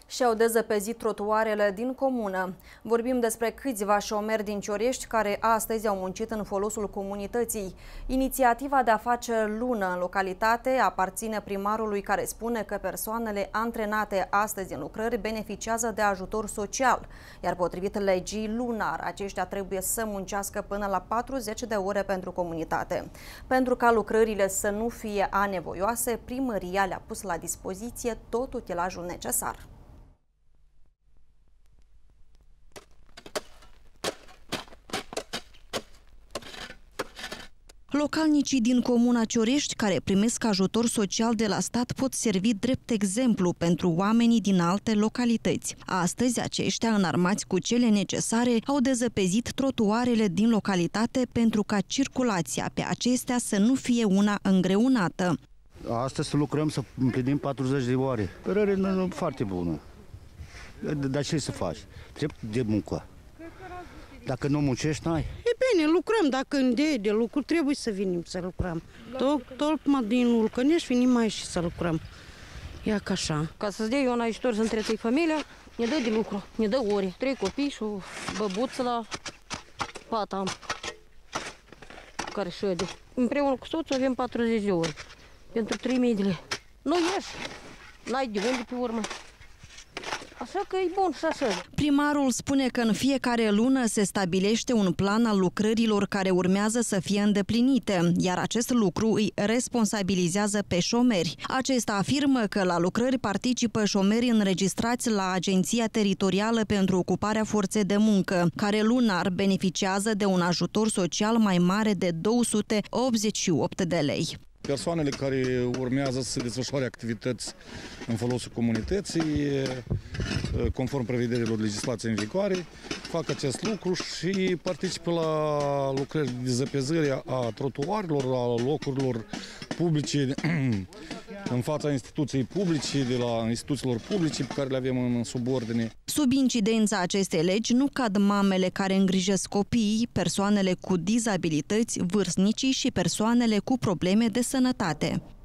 Și-au dezăpezit trotuarele din comună. Vorbim despre câțiva șomeri din Ciorești care astăzi au muncit în folosul comunității. Inițiativa de a face lună în localitate aparține primarului, care spune că persoanele antrenate astăzi în lucrări beneficiază de ajutor social, iar potrivit legii lunar, aceștia trebuie să muncească până la 40 de ore pentru comunitate. Pentru ca lucrările să nu fie anevoioase, primăria le-a pus la dispoziție tot utilajul necesar. Localnicii din comuna Ciorești care primesc ajutor social de la stat pot servi drept exemplu pentru oamenii din alte localități. Astăzi, aceștia, înarmați cu cele necesare, au dezăpezit trotuarele din localitate pentru ca circulația pe acestea să nu fie una îngreunată. Astăzi să lucrăm, să împlinim 40 de ore. Părere foarte bună. Dar ce să faci? Trebuie de muncă. Dacă nu muncești, n-ai. E bine, lucrăm. Dacă îndei de lucru, trebuie să venim să lucrăm. Tot din Ulcănești venim mai și să lucrăm. Ia ca așa. Ca să-ți dea eu un ajutor să întrețui familia, ne dă de lucru, ne dă ore. 3 copii și o băbuță la pat am, care șede. Împreună cu soțul avem 40 de ore pentru 3.000 de lei. Nu ieși, n-ai de unde pe urmă. Așa că e bun și așa. Primarul spune că în fiecare lună se stabilește un plan al lucrărilor care urmează să fie îndeplinite, iar acest lucru îi responsabilizează pe șomeri. Acesta afirmă că la lucrări participă șomerii înregistrați la Agenția Teritorială pentru Ocuparea Forței de Muncă, care lunar beneficiază de un ajutor social mai mare de 288 de lei. Persoanele care urmează să desfășoare activități în folosul comunității, conform prevederilor legislației în vigoare, fac acest lucru și participă la lucrări de dezăpezire a trotuarilor, a locurilor publice în fața instituției publice, de la instituțiilor publice pe care le avem în subordine. Sub incidența acestei legi nu cad mamele care îngrijesc copiii, persoanele cu dizabilități, vârstnicii și persoanele cu probleme de sănătate.